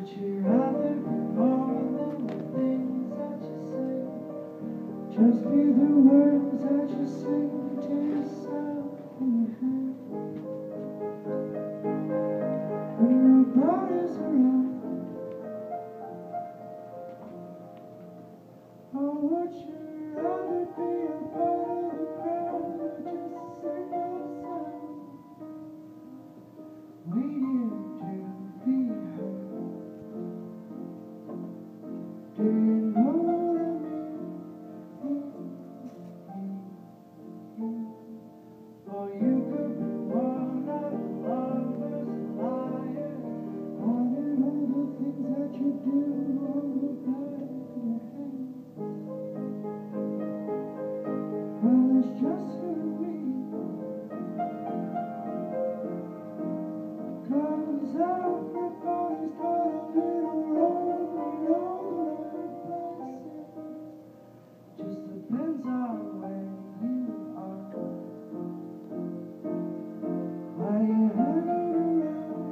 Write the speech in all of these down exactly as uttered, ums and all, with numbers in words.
Would you rather be more than the things that you say? Just be the words that you sing to yourself in your head. When nobody's around, or would you rather be a part of the crowd or just sing a song, waiting to be heard? Do you know what I mean? Or you could be one of the lovers, a liar, wanting all the things that you do on the back of your head. Well, it's just you and me, 'cause everybody's got a little role in all the places. Just depends on where you are, why you hanging around.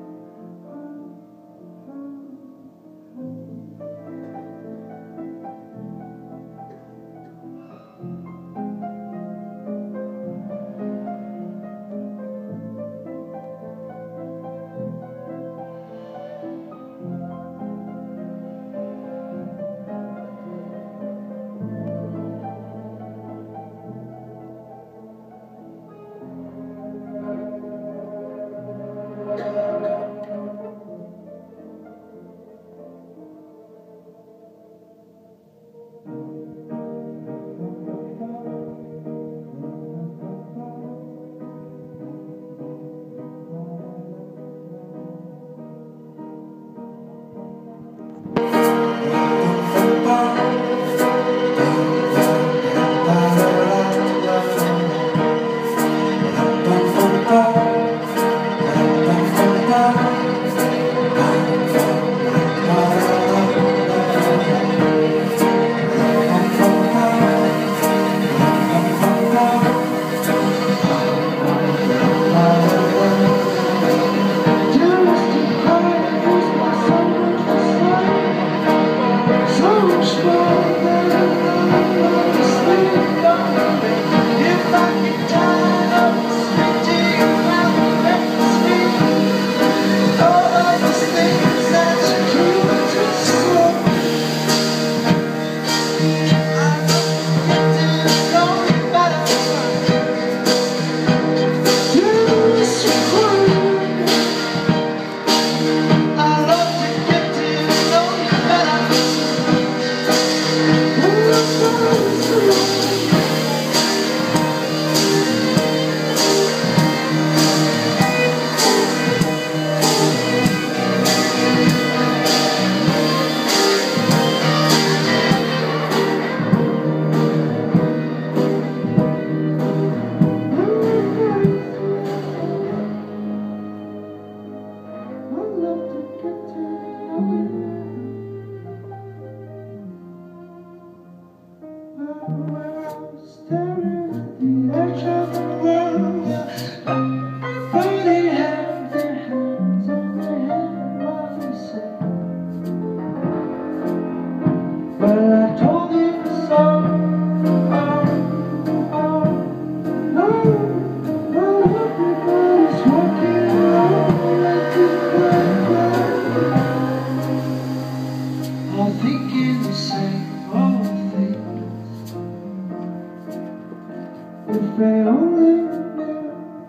If they only knew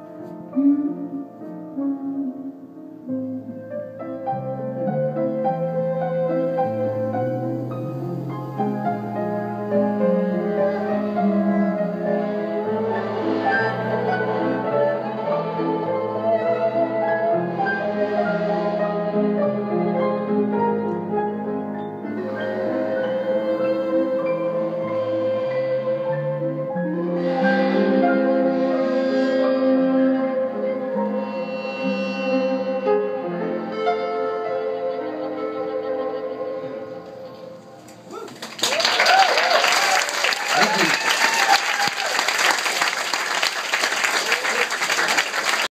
you. Thank you.